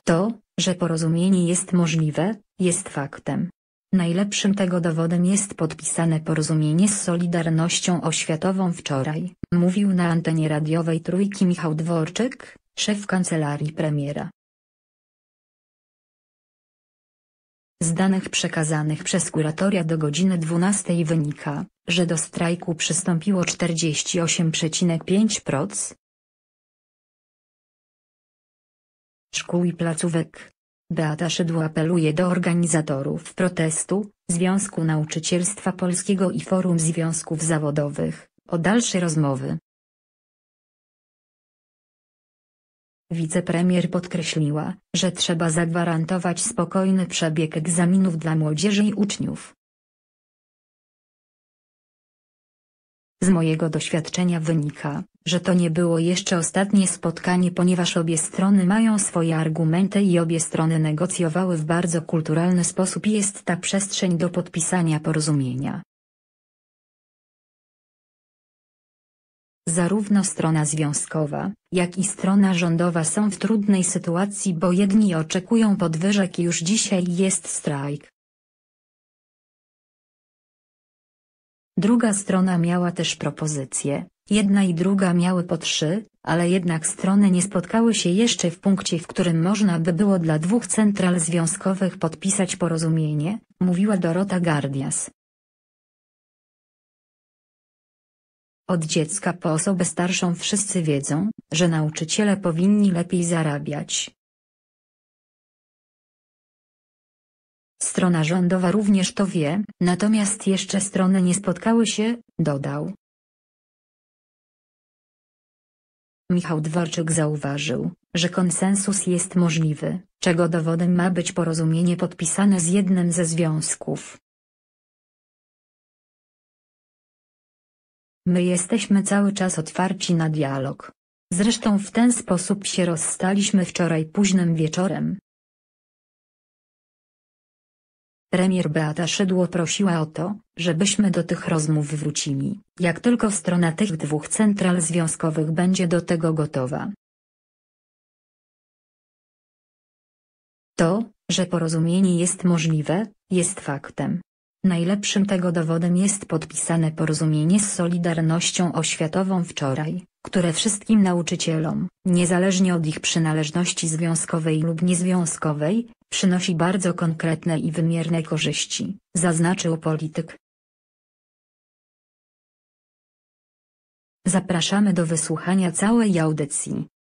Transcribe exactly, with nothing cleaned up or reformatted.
To, że porozumienie jest możliwe, jest faktem. Najlepszym tego dowodem jest podpisane porozumienie z Solidarnością Oświatową wczoraj, mówił na antenie radiowej Trójki Michał Dworczyk, szef kancelarii premiera. Z danych przekazanych przez kuratoria do godziny dwunastej wynika, że do strajku przystąpiło czterdzieści osiem przecinek pięć procent szkół i placówek. Beata Szydło apeluje do organizatorów protestu, Związku Nauczycielstwa Polskiego i Forum Związków Zawodowych, o dalsze rozmowy. Wicepremier podkreśliła, że trzeba zagwarantować spokojny przebieg egzaminów dla młodzieży i uczniów. Z mojego doświadczenia wynika, że to nie było jeszcze ostatnie spotkanie, ponieważ obie strony mają swoje argumenty i obie strony negocjowały w bardzo kulturalny sposób i jest ta przestrzeń do podpisania porozumienia. Zarówno strona związkowa, jak i strona rządowa są w trudnej sytuacji, bo jedni oczekują podwyżek i już dzisiaj jest strajk. Druga strona miała też propozycje, jedna i druga miały po trzy, ale jednak strony nie spotkały się jeszcze w punkcie, w którym można by było dla dwóch central związkowych podpisać porozumienie, mówiła Dorota Gardias. Od dziecka po osobę starszą wszyscy wiedzą, że nauczyciele powinni lepiej zarabiać. Strona rządowa również to wie, natomiast jeszcze strony nie spotkały się, dodał. Michał Dworczyk zauważył, że konsensus jest możliwy, czego dowodem ma być porozumienie podpisane z jednym ze związków. My jesteśmy cały czas otwarci na dialog. Zresztą w ten sposób się rozstaliśmy wczoraj późnym wieczorem. Premier Beata Szydło prosiła o to, żebyśmy do tych rozmów wrócili, jak tylko strona tych dwóch central związkowych będzie do tego gotowa. To, że porozumienie jest możliwe, jest faktem. Najlepszym tego dowodem jest podpisane porozumienie z Solidarnością Oświatową wczoraj, które wszystkim nauczycielom, niezależnie od ich przynależności związkowej lub niezwiązkowej, przynosi bardzo konkretne i wymierne korzyści, zaznaczył polityk. Zapraszamy do wysłuchania całej audycji.